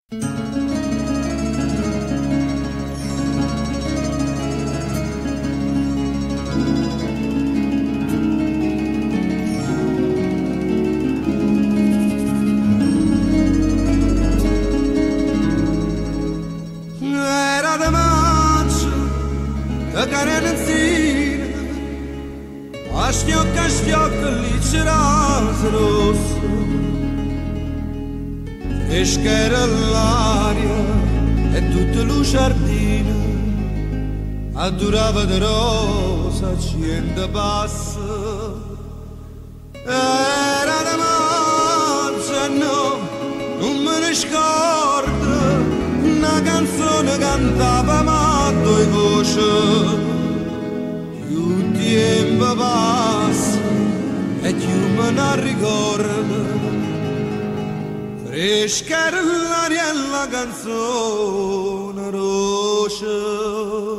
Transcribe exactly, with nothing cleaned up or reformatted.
Era de maggio, da carenazina, a schiocca a schiocca lì c'era rosso, fresca l'aria e tutta lo giardino addurava di rosa, cento bassa. Era de maggio, no, non me ne scordo, una canzone cantava ma due voci, più tempo passa e più me ne ricordo, fresca l'aria e la canzone rossa.